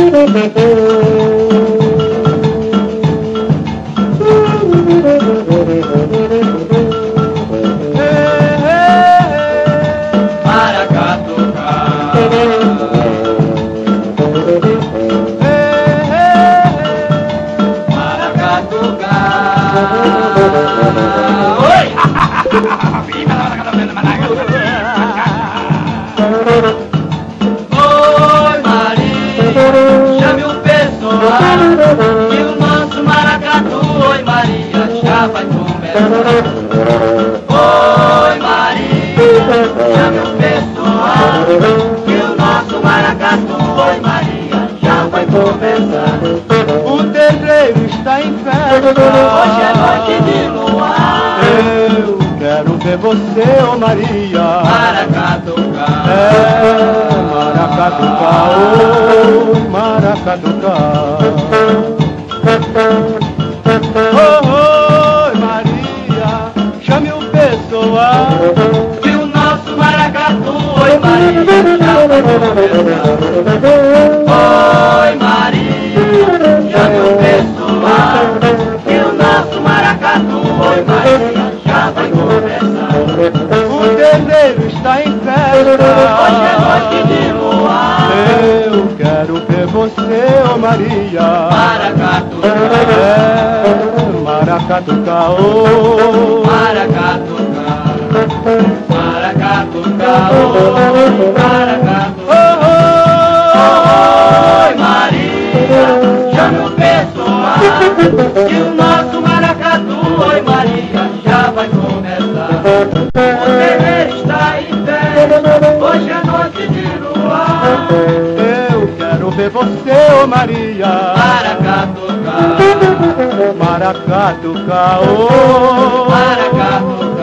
Oi, Maria, chame o pessoal que o nosso maracatu, oi, Maria, já vai começar. Oi, Maria, chame o pessoal que o nosso maracatu, oi, Maria, já vai começar. O terreiro está em festa. Hoje é noite de luar. Eu quero ver você, ô Maria. Maracatuca, Maracatuca, ô Maracatuca. Oi, Maria, chame o pessoal que o nosso maracatu, oi, Maria, já vai começar. Oi, Maria, chame o pessoal que o nosso maracatu, oi, Maria, já vai começar. O terreiro está em festa. Hoje é noite de luar. Eu quero ver você, ô Maria. Maracatuca, Maracatuca, ô maracatuca, maracatuca, oi, maracatuca. Oi, Maria, chame o pessoal que o nosso maracatu, oi, Maria, já vai começar. O terreiro está em festa, hoje é noite de luar. Eu quero ver você, ô Maria. Maracatuca, Maracatuca, ô maracatuca,